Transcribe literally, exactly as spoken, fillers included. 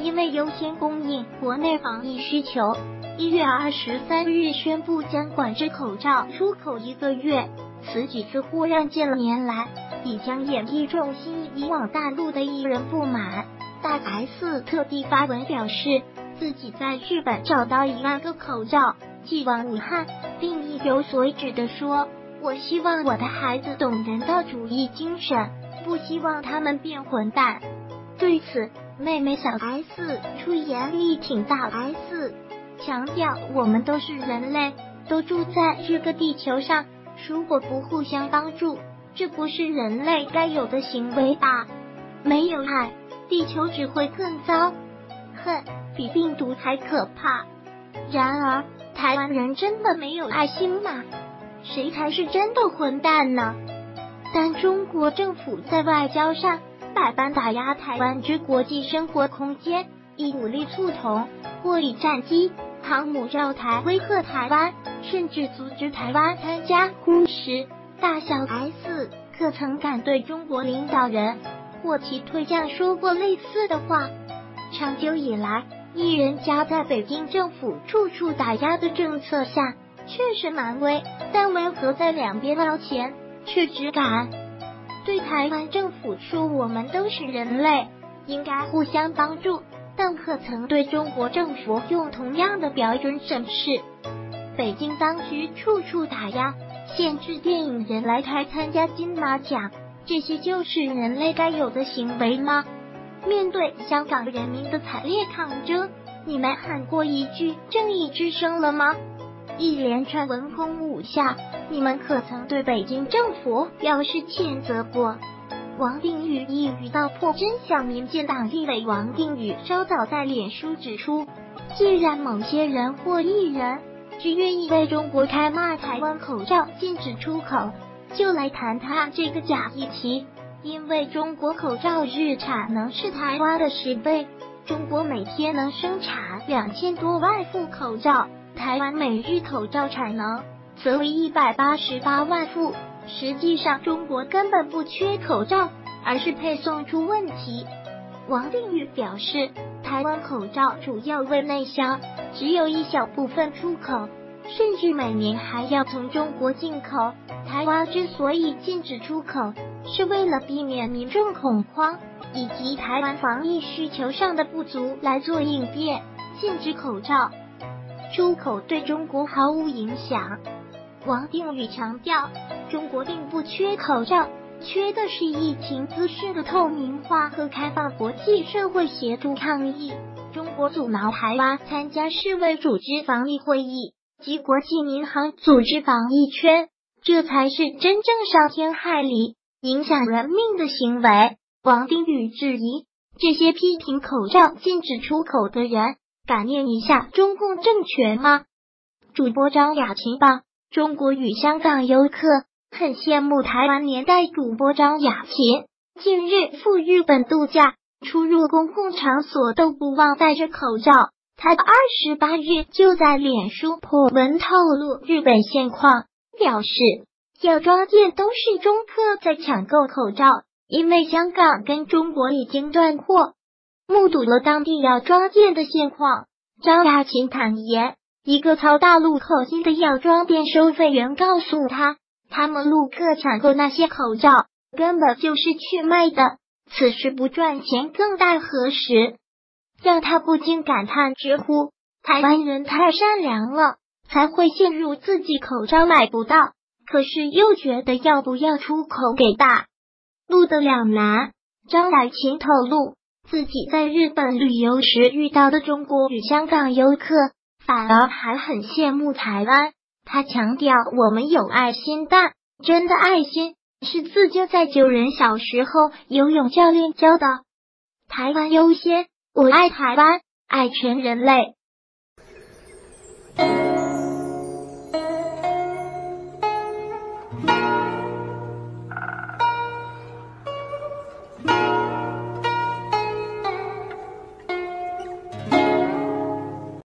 因为优先供应国内防疫需求，一月二十三日宣布将管制口罩出口一个月。此举似乎让近年来已将演艺重心移往大陆的艺人不满。大 S 特地发文表示，自己在日本找到一万个口罩寄往武汉，并意有所指地说：“我希望我的孩子懂人道主义精神，不希望他们变混蛋。”对此，妹妹小 S 出言力挺大 S， 强调我们都是人类，都住在这个地球上，如果不互相帮助，这不是人类该有的行为吧？没有爱，地球只会更糟。恨比病毒还可怕。然而，台湾人真的没有爱心吗？谁才是真的混蛋呢？但中国政府在外交上百般打压台湾之国际生活空间，以武力促同，或以战机、航母绕台威吓台湾，甚至阻止台湾参加呼时，大小 S 可曾敢对中国领导人或其推将说过类似的话？长久以来，艺人家在北京政府处处打压的政策下，确实蛮威，但为何在两边捞钱，却只敢对台湾政府说我们都是人类，应该互相帮助，但可曾对中国政府用同样的标准审视？北京当局处处打压，限制电影人来台参加金马奖，这些就是人类该有的行为吗？面对香港人民的惨烈抗争，你们喊过一句正义之声了吗？一连串文攻武下，你们可曾对北京政府表示谴责过？王定宇一语道破真相，民进党立委王定宇稍早在脸书指出，既然某些人或艺人只愿意为中国开骂台湾口罩禁止出口，就来谈谈这个假议题。因为中国口罩日产能是台湾的十倍，中国每天能生产两千多万副口罩，台湾每日口罩产能则为一百八十八万副。实际上，中国根本不缺口罩，而是配送出问题。王定宇表示，台湾口罩主要为内销，只有一小部分出口，甚至每年还要从中国进口。台湾之所以禁止出口，是为了避免民众恐慌以及台湾防疫需求上的不足来做应变，禁止口罩出口对中国毫无影响。王定宇强调，中国并不缺口罩，缺的是疫情资讯的透明化和开放国际社会协助抗疫。中国阻挠台湾参加世卫组织防疫会议及国际民航组织防疫圈，这才是真正伤天害理、影响人命的行为。王定宇质疑，这些批评口罩禁止出口的人，敢念一下中共政权吗？主播张雅琴报，中国与香港游客很羡慕台湾年代主播张雅琴，近日赴日本度假，出入公共场所都不忘戴着口罩。他二十八日就在脸书破文透露日本现况，表示药妆店都是中客在抢购口罩，因为香港跟中国已经断货。目睹了当地药妆店的现况，张雅琴坦言，一个操大陆口音的药妆店收费员告诉他，他们陆客抢购那些口罩根本就是去卖的，此时不赚钱更待何时？让他不禁感叹直呼，台湾人太善良了，才会陷入自己口罩买不到，可是又觉得要不要出口给大陆的两难。张雅琴透露，自己在日本旅游时遇到的中国与香港游客，反而还很羡慕台湾。他强调，我们有爱心，但真的爱心是自己在救人小时候游泳教练教的。台湾优先，我爱台湾，爱全人类。